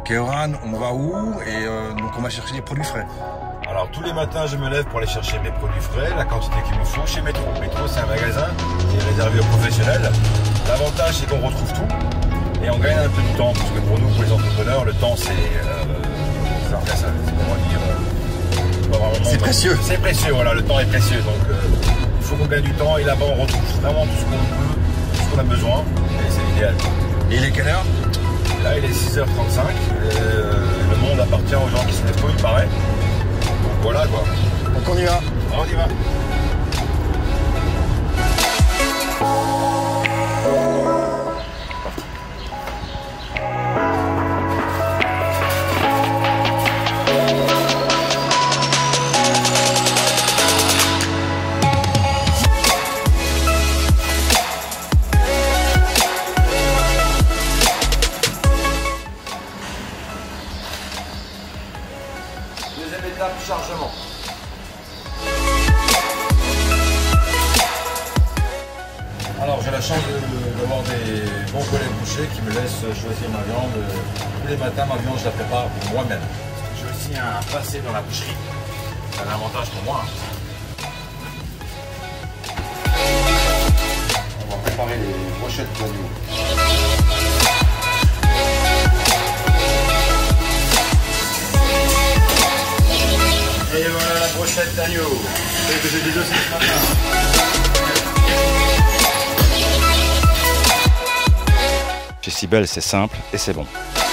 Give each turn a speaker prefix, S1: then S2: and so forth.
S1: Keoran, on va où? Et donc on va chercher des produits frais.
S2: Alors tous les matins je me lève pour aller chercher mes produits frais, la quantité qu'il me faut chez Métro. Métro c'est un magasin qui est réservé aux professionnels. L'avantage c'est qu'on retrouve tout et on gagne un peu de temps parce que pour nous, pour les entrepreneurs, le temps c'est
S1: précieux.
S2: C'est précieux, voilà, le temps est précieux. Donc il faut qu'on gagne du temps et là-bas on retrouve vraiment tout ce qu'on peut, tout ce qu'on a besoin et c'est l'idéal.
S1: Et il est quelle heure?
S2: Là il est 6h35, le monde appartient aux gens qui se lèvent tôt, il paraît. Donc voilà quoi.
S1: Donc on y va.
S2: On y va. Deuxième étape, chargement. Alors j'ai la chance d'avoir des bons collègues bouchers qui me laissent choisir ma viande. Tous les matins, ma viande, je la prépare moi-même. J'ai aussi un passé dans la boucherie. C'est un avantage pour moi. On va préparer les brochettes d'agneau. Et voilà la brochette d'agneau. C'est que j'ai dit aussi ce matin.
S3: Chez Cybèle, c'est simple et c'est bon.